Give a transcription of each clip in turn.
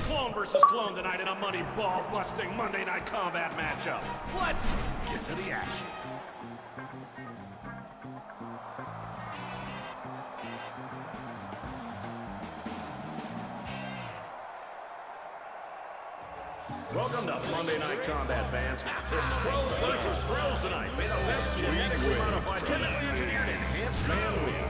clone versus clone tonight in a money ball-busting Monday Night Combat matchup. Let's get to the action. Welcome to Monday Night Combat, fans. It's pros versus pros tonight. May the best genetically modified, chemically engineered, enhanced man win.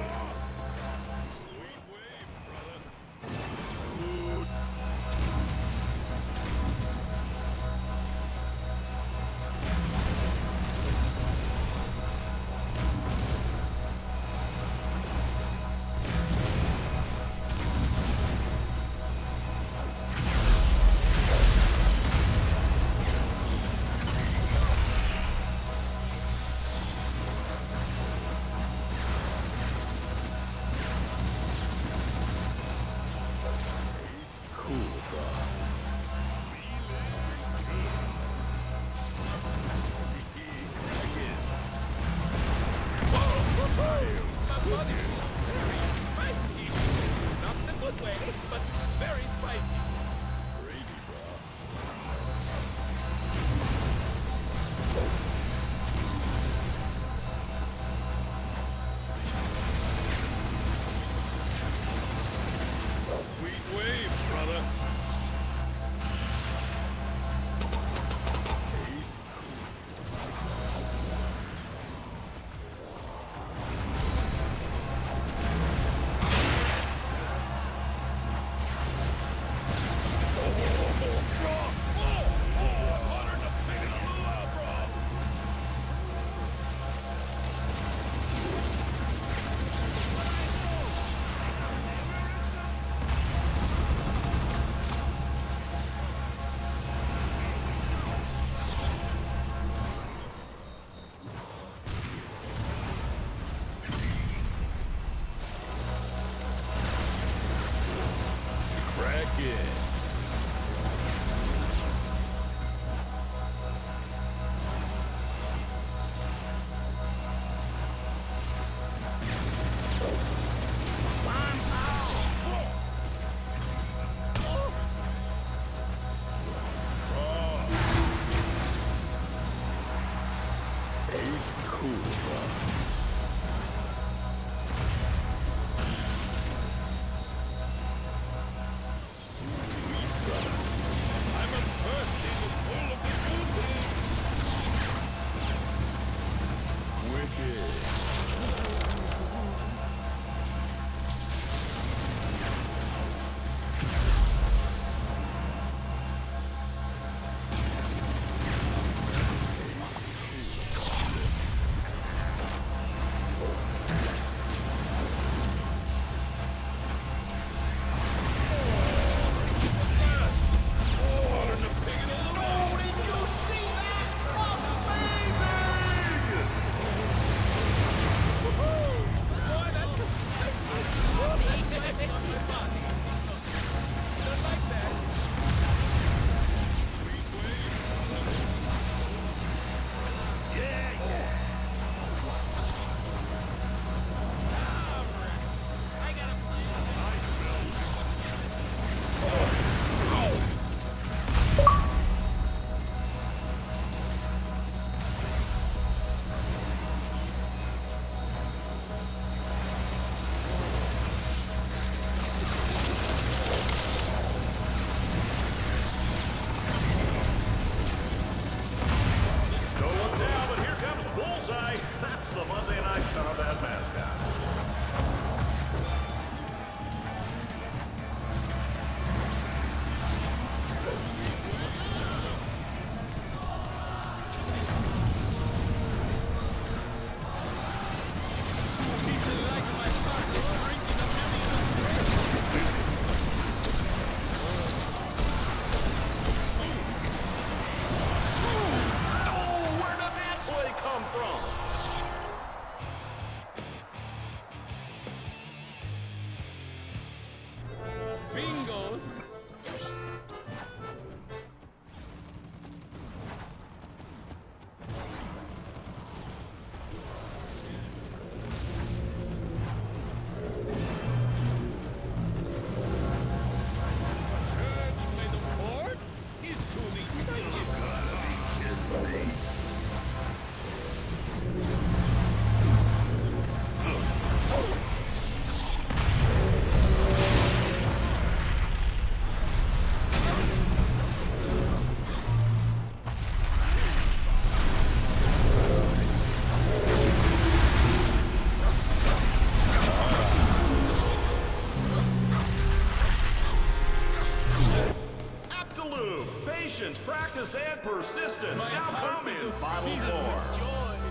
Focus and persistence. Now come in final four.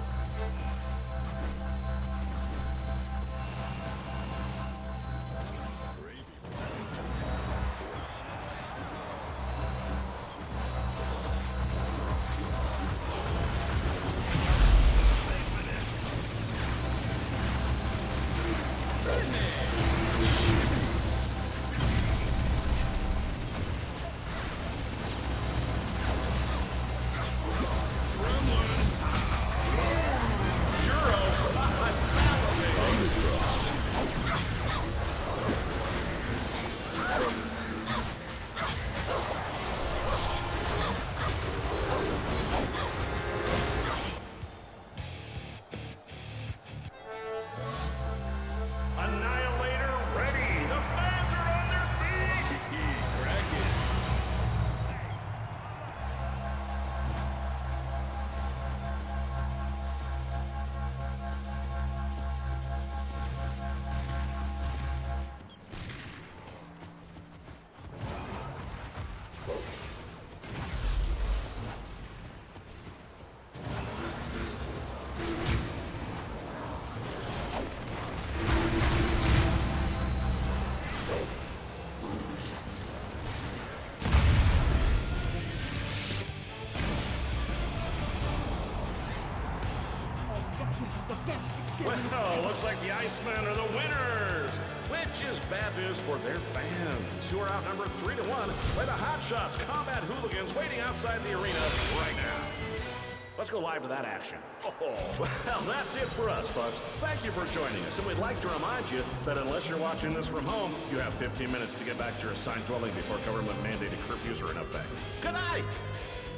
Well, looks like the Icemen are the winners, which is bad news for their fans, who are outnumbered 3-1 by the Hot Shots Combat Hooligans waiting outside the arena right now. Let's go live to that action. Oh, well, that's it for us, folks. Thank you for joining us, and we'd like to remind you that unless you're watching this from home, you have 15 minutes to get back to your assigned dwelling before government-mandated curfews are in effect. Good night!